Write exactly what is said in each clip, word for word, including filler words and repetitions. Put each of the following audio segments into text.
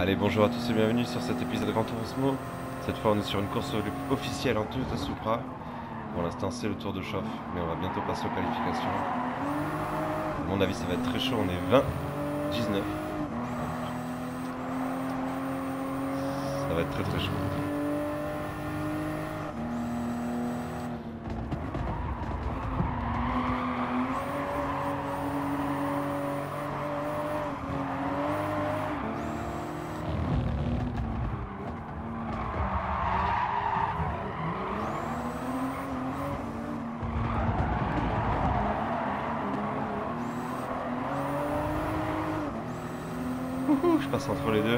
Allez, bonjour à tous et bienvenue sur cet épisode de Gran Turismo. Cette fois, on est sur une course officielle en Toyota Supra. Pour l'instant, c'est le tour de chauffe, mais on va bientôt passer aux qualifications. À mon avis, ça va être très chaud. On est vingt, dix-neuf. Ça va être très très chaud. Je passe entre les deux.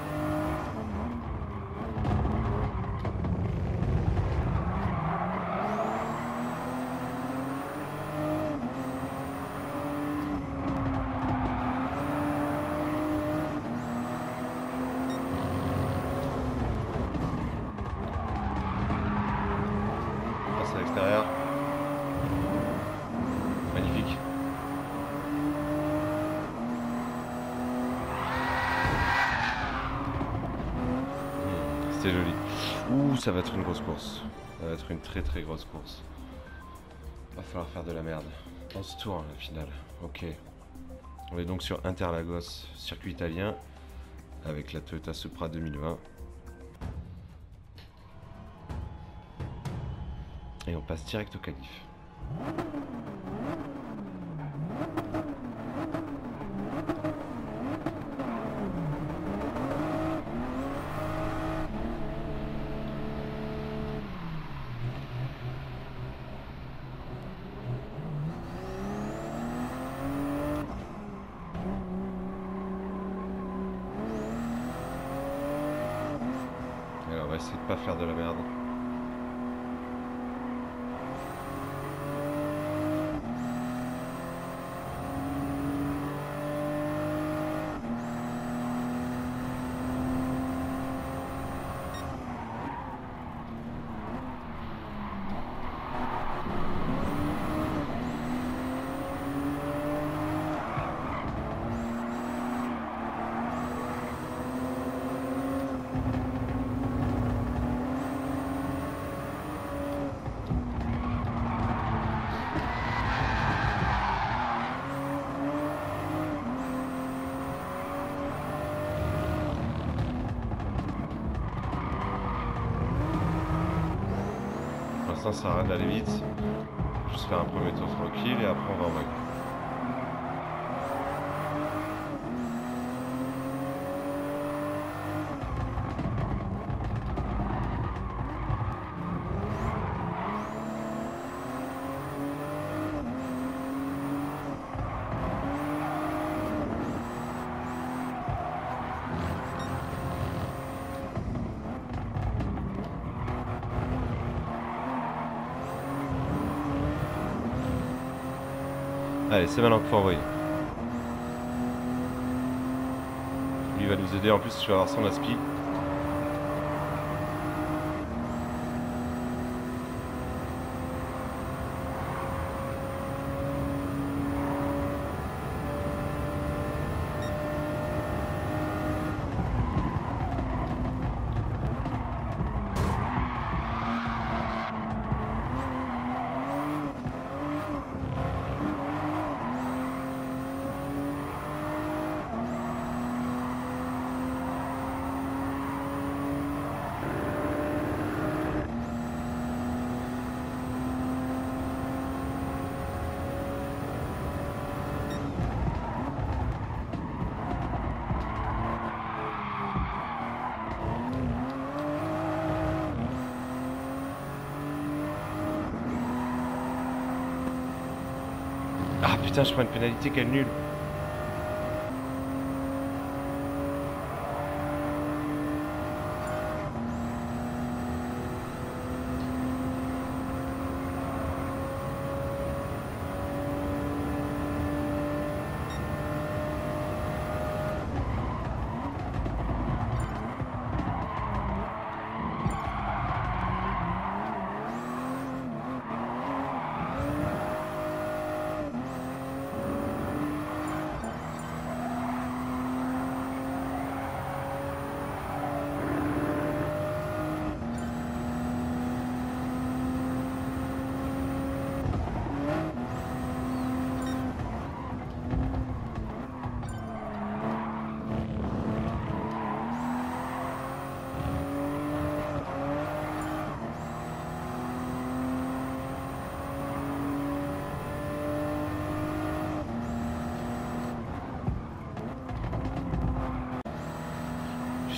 On passe à l'extérieur. Magnifique. C'est joli. Ouh, ça va être une grosse course. Ça va être une très très grosse course. Va falloir faire de la merde. onze tours la finale. Ok. On est donc sur Interlagos, circuit italien, avec la Toyota Supra deux mille vingt. Et on passe direct au qualif. Alors on va essayer de pas faire de la merde. Pour l'instant, ça sert à rien d'aller vite. Juste faire un premier tour tranquille et après on va en vague. Allez, c'est maintenant qu'il faut envoyer. Lui va nous aider, en plus je vais avoir son aspi. Ah putain, je prends une pénalité, quelle nulle.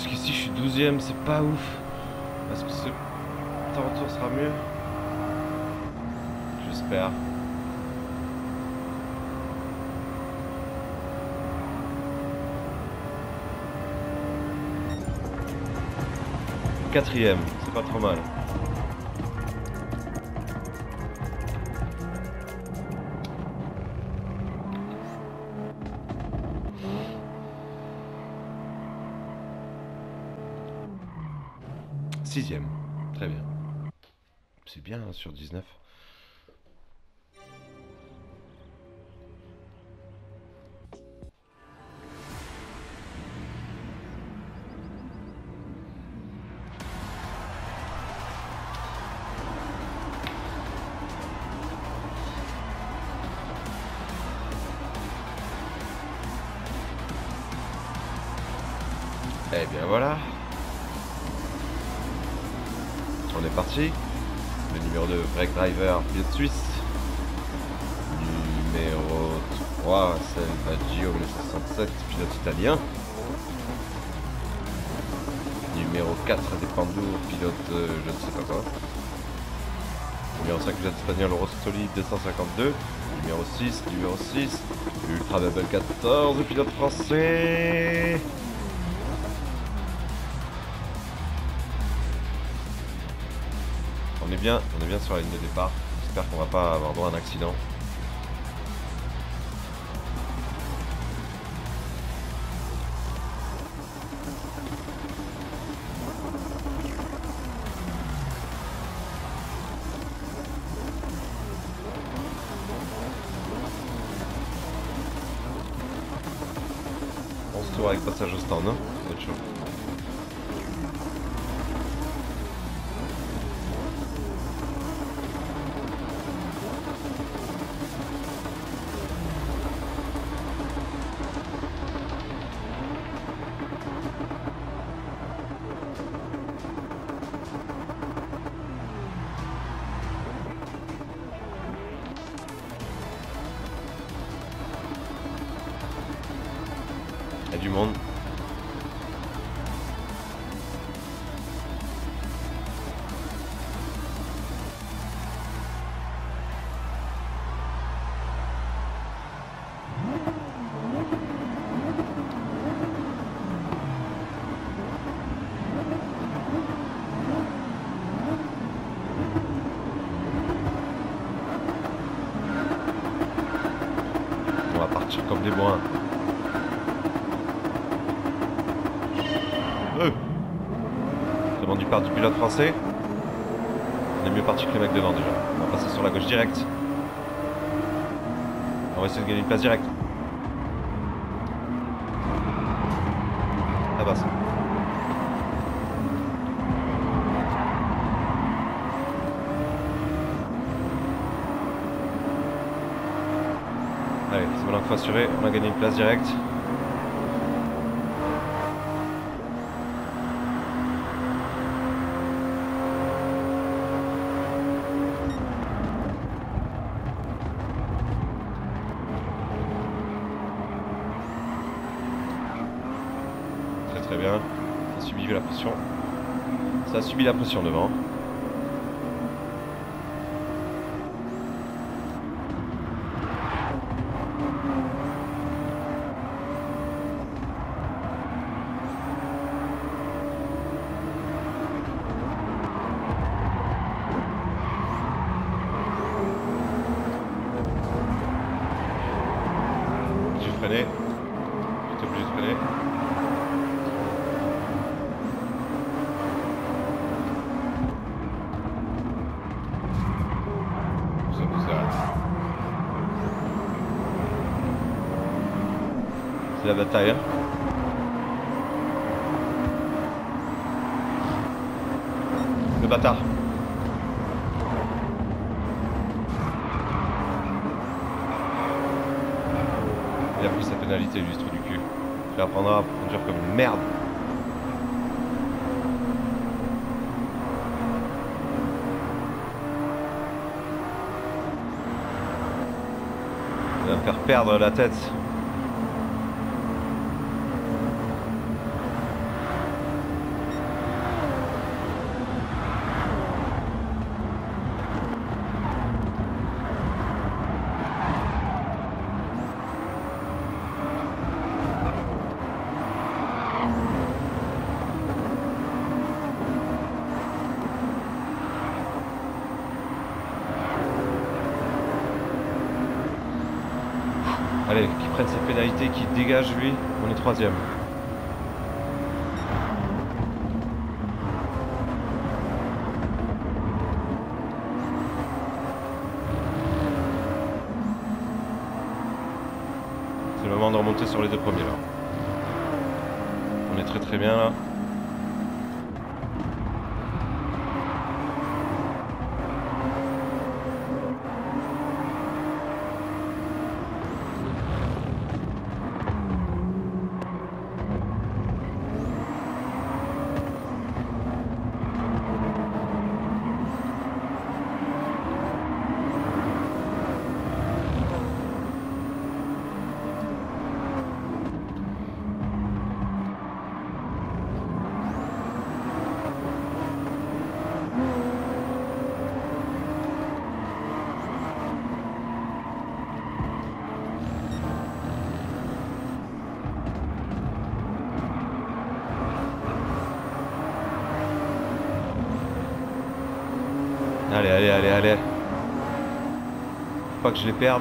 Jusqu'ici je suis douzième, c'est pas ouf. Est-ce que ce temps retour sera mieux? J'espère. Quatrième, c'est pas trop mal. Sixième, très bien. C'est bien hein, sur dix-neuf. Eh bien voilà. On est parti. Le numéro deux, Break Driver, pilote suisse. Numéro trois, Selvaggio mille neuf cent soixante-sept, pilote italien. Numéro quatre, Depandour, pilote euh, je ne sais pas quoi. Numéro cinq, pilote espagnol, Rostoli deux cent cinquante-deux. Numéro six, numéro six, Ultra Bubble quatorze, pilote français. On est bien, on est bien sur la ligne de départ. J'espère qu'on va pas avoir droit à un accident. onze tours avec passage au stand, hein, ça va être chaud. Il y a du monde. On va partir comme des boins. Euh. Demande du part du pilote français. On est mieux parti que les mecs devant déjà. On va passer sur la gauche directe. On va essayer de gagner une place directe. Ah bah ça. Allez, c'est maintenant qu'il faut assurer. On a gagné une place directe. Très bien, ça a subi la pression. Ça a subi la pression devant. J'ai freiné. J'étais obligé de freiner. C'est la bataille, hein. Le bâtard. Il a pris sa pénalité, lui, ce trou du cul. Il apprendra à conduire comme une merde. Il va me faire perdre la tête. prenne cette pénalité, qu'il dégage lui. On est troisième. C'est le moment de remonter sur les deux premiers là. On est très très bien là. Allez, allez, allez, allez. Faut pas que je les perde.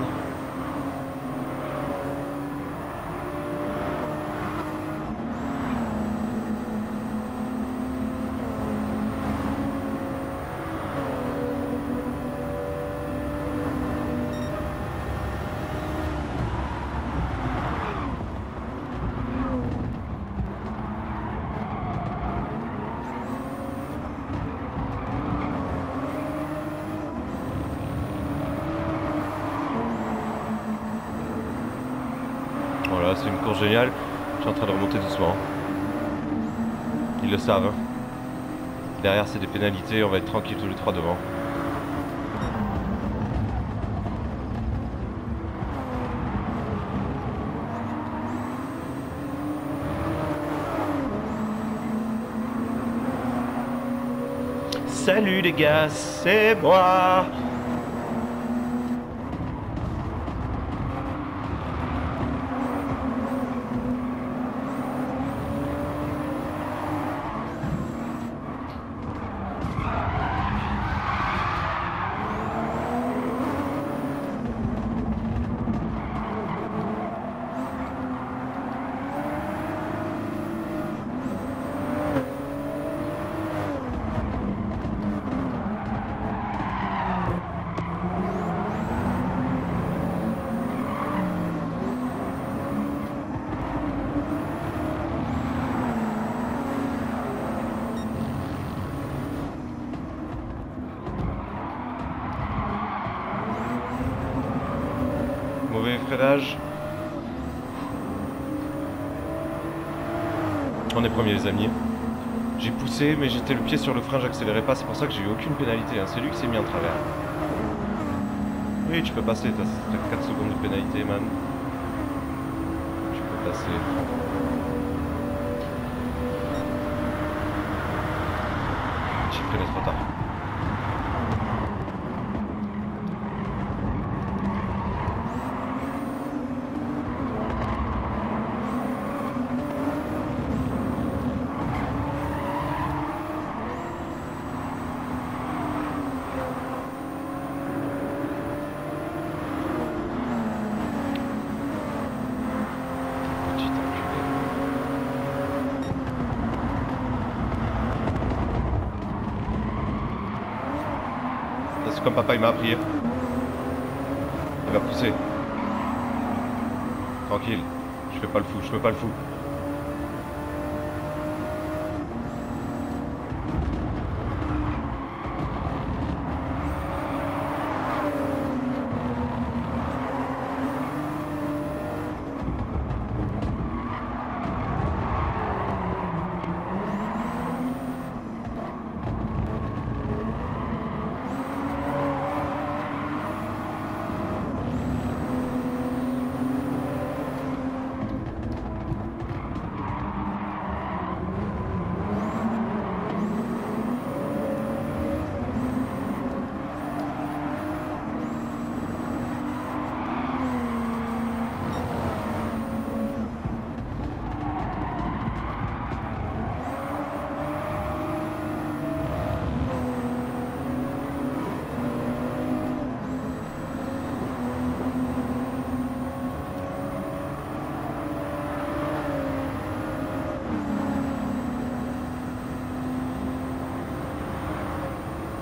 Voilà, c'est une course géniale. Je suis en train de remonter doucement. Ils le savent. Hein. Derrière, c'est des pénalités. On va être tranquille tous les trois devant. Salut les gars, c'est moi. Mauvais freinage. On est premier les amis. J'ai poussé mais j'étais le pied sur le frein, j'accélérais pas, c'est pour ça que j'ai eu aucune pénalité, hein. C'est lui qui s'est mis en travers. Oui tu peux passer, t'as quatre secondes de pénalité man. Tu peux passer. J'ai freiné trop tard. C'est comme papa il m'a appris. Il va pousser. Tranquille. Je fais pas le fou, je fais pas le fou.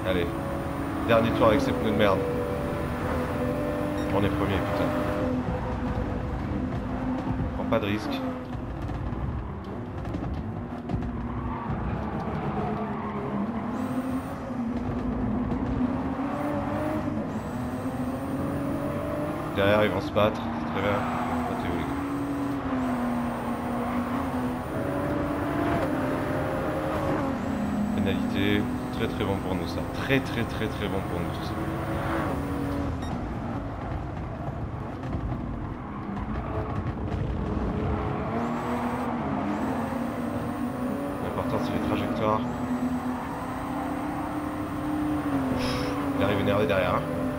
Allez. Dernier tour avec ces pneus de merde. On est premier, putain. Prends pas de risque. Derrière, ils vont se battre. C'est très bien. Battez-vous, les gars. Pénalité. Très très bon pour nous, ça. Très très très très bon pour nous, tout ça. L'important, c'est les trajectoires. Ouf, il arrive énervé derrière. Hein.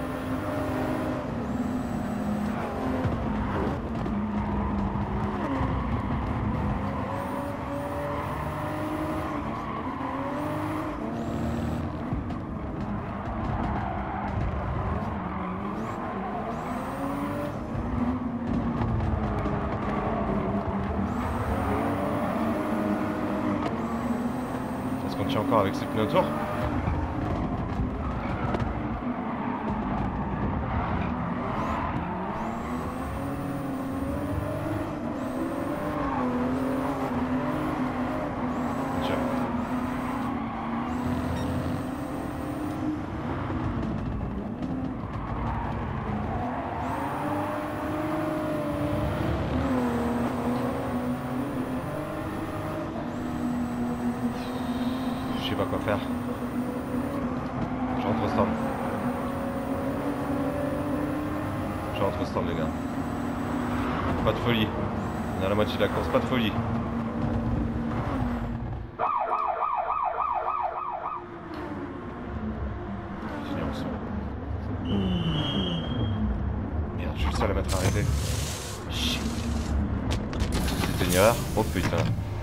Est-ce qu'on tient encore avec ces pneus autour? Tiens. Je sais pas quoi faire. Je rentre au stand. Je rentre au stand, les gars. Pas de folie. On est à la moitié de la course, pas de folie. Finir au son. Merde, je suis le seul à m'être arrêté. Shit. C'était une erreur. Oh putain.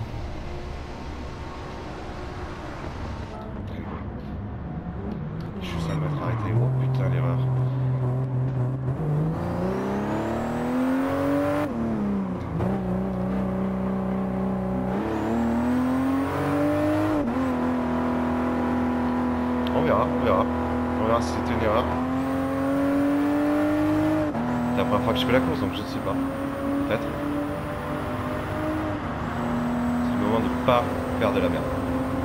Je suis le seul à m'être arrêté. Oh putain, l'erreur. On verra, on verra. On verra si c'était une erreur. C'est la première fois que je fais la course, donc je ne sais pas. Peut-être. C'est le moment de ne pas faire de la merde.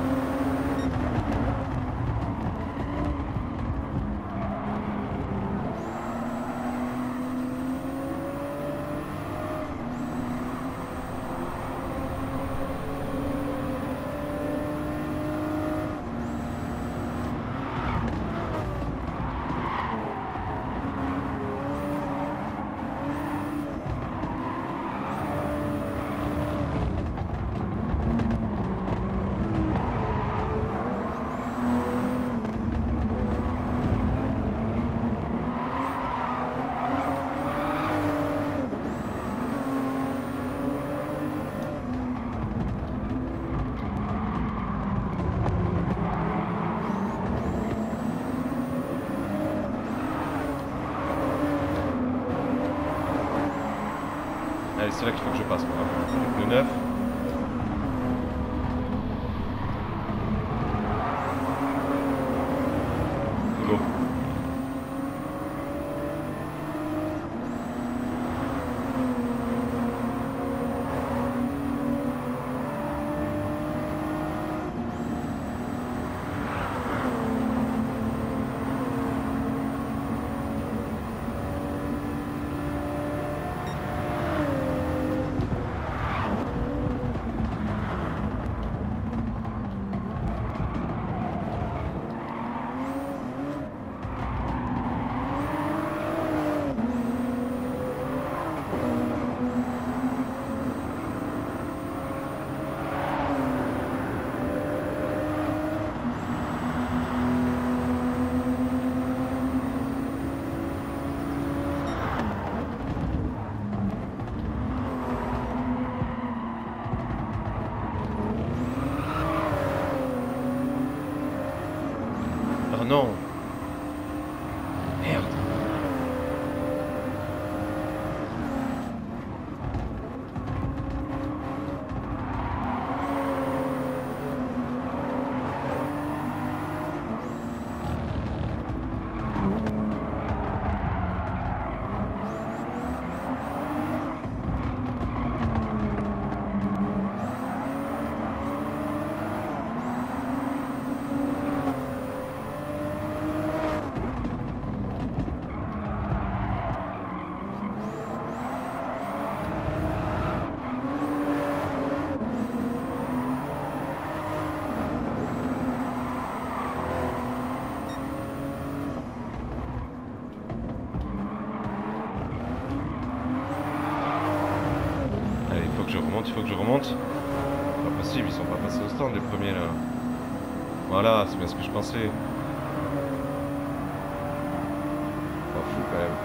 Allez, c'est là qu'il faut que je passe, moi. Le neuf. Go. Oh non. Merde. je remonte, il faut que je remonte. C'est pas possible, ils sont pas passés au stand les premiers là. Voilà, c'est bien ce que je pensais. Pas fou quand même.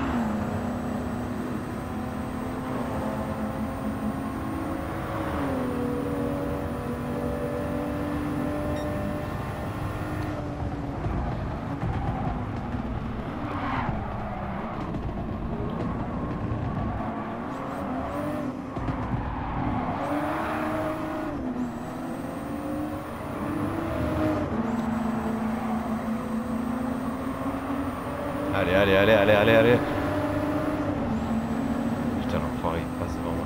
Allez, allez, allez, allez, allez, allez. Putain, l'enfoiré, il passe devant moi.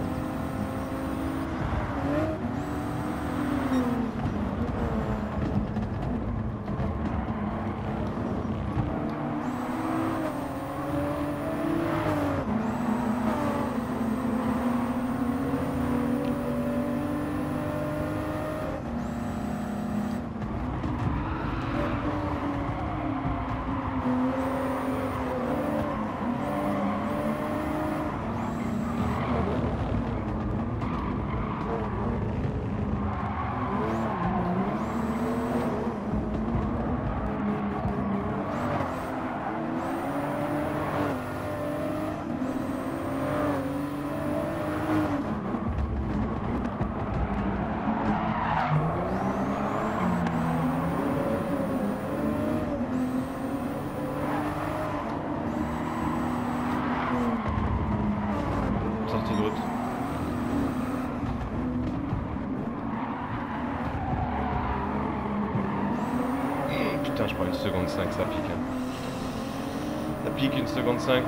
Sortie de route. Putain, je prends une seconde cinq, ça pique. Hein. Ça pique une seconde cinq.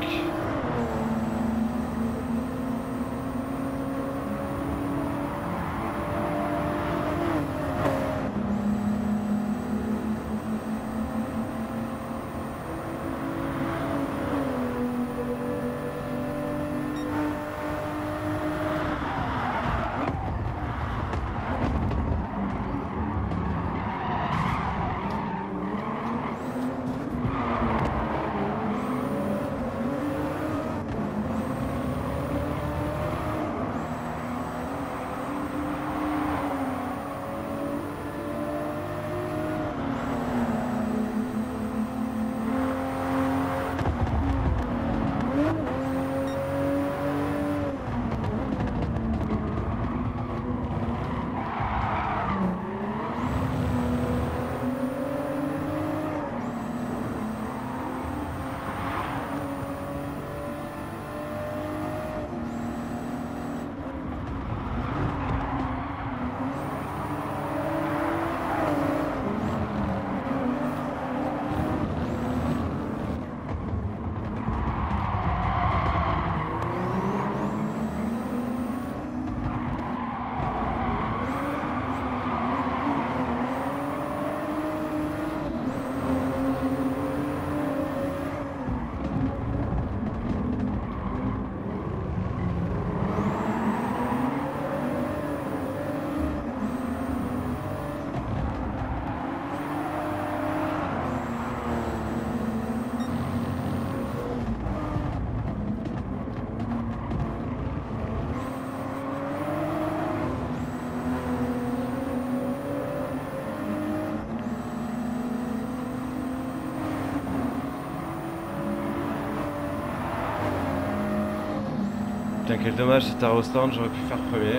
Putain, quel dommage, c'était au stand, j'aurais pu faire premier.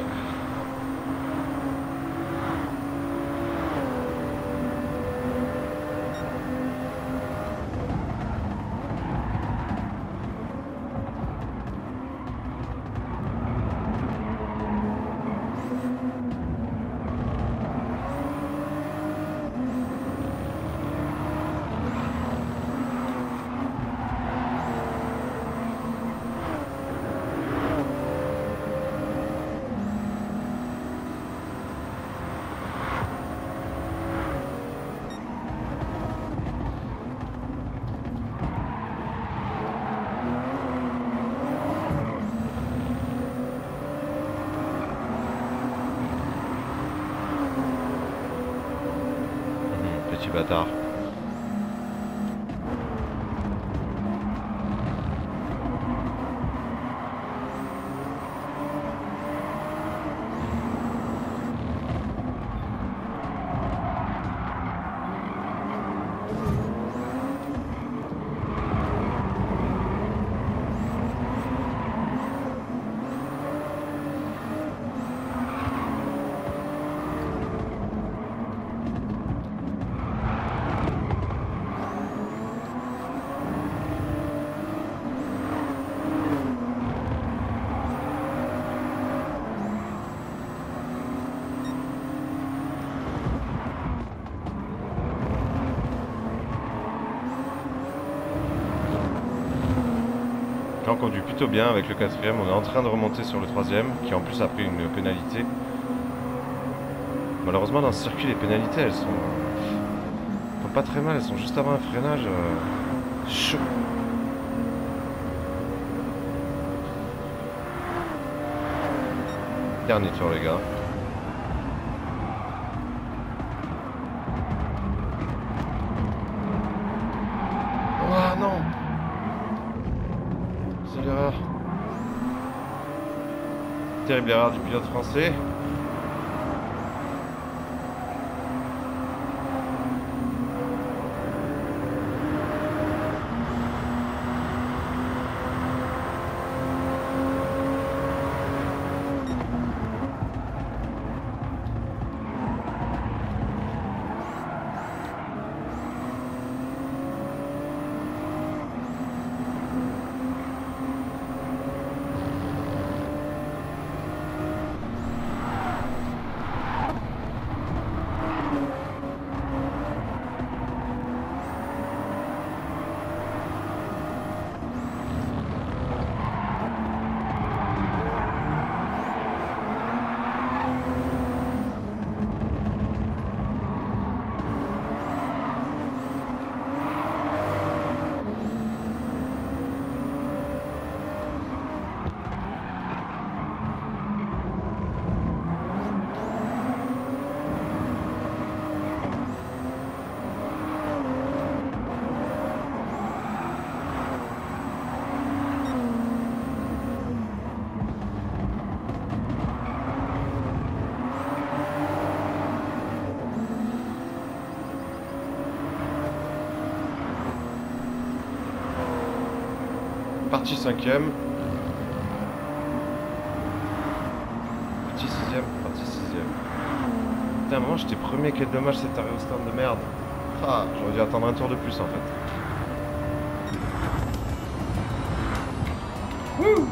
Petit bâtard. Là on conduit plutôt bien avec le quatrième, on est en train de remonter sur le troisième, qui en plus a pris une pénalité. Malheureusement dans ce circuit les pénalités elles sont, sont pas très mal, elles sont juste avant un freinage euh, chaud. Dernier tour les gars. Oh non, c'est l'erreur. Terrible erreur du pilote français. Parti cinquième. Parti sixième, parti sixième. Putain, à un moment j'étais premier, quel dommage cet arrêt au stand de merde. Ah, j'aurais dû attendre un tour de plus en fait. Wouh!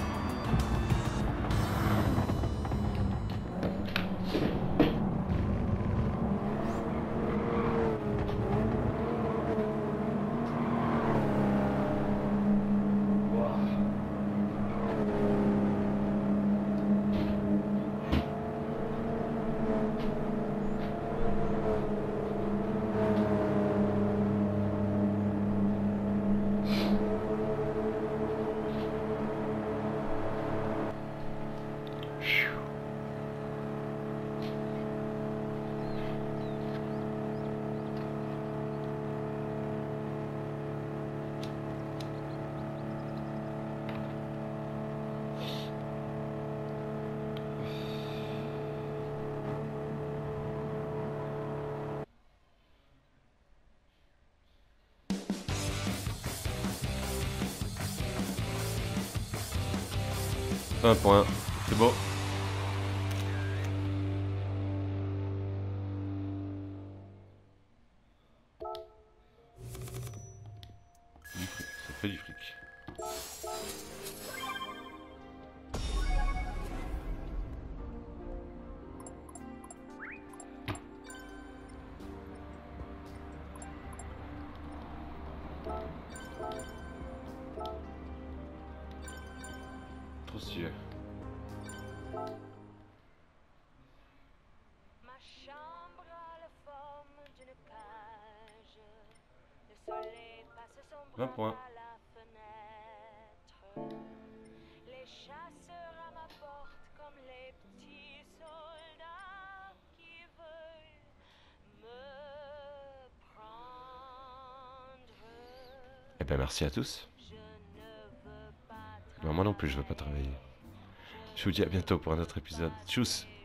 Un point, c'est beau. Du fric, ça fait du fric. Trop stylé. Ma chambre a la forme d'une cage. Le soleil passe son vingt bras points. à la fenêtre. Les chasseurs à ma porte comme les petits soldats qui veulent me prendre. Eh ben merci à tous. Je ne veux pas Non, moi non plus je veux pas travailler. Je vous dis à bientôt pour un autre épisode. Tchuss!